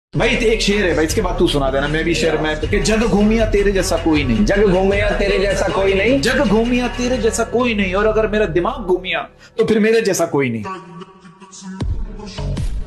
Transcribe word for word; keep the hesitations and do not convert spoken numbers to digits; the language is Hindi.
भाई एक शेर है भाई, इसके बाद तू सुना देना। मैं भी शेर में कि जग घूमिया तेरे जैसा कोई नहीं, जग घूमिया तेरे जैसा कोई नहीं, जग घूमिया तेरे जैसा कोई नहीं, और अगर मेरा दिमाग घूमिया तो फिर मेरे जैसा कोई नहीं।